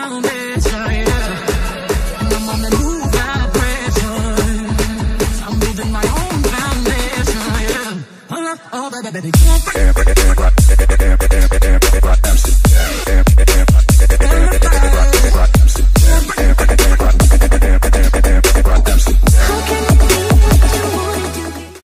foundation, yeah. And I'm on the new vibration. I'm building my own foundation, yeah. Oh, baby, baby.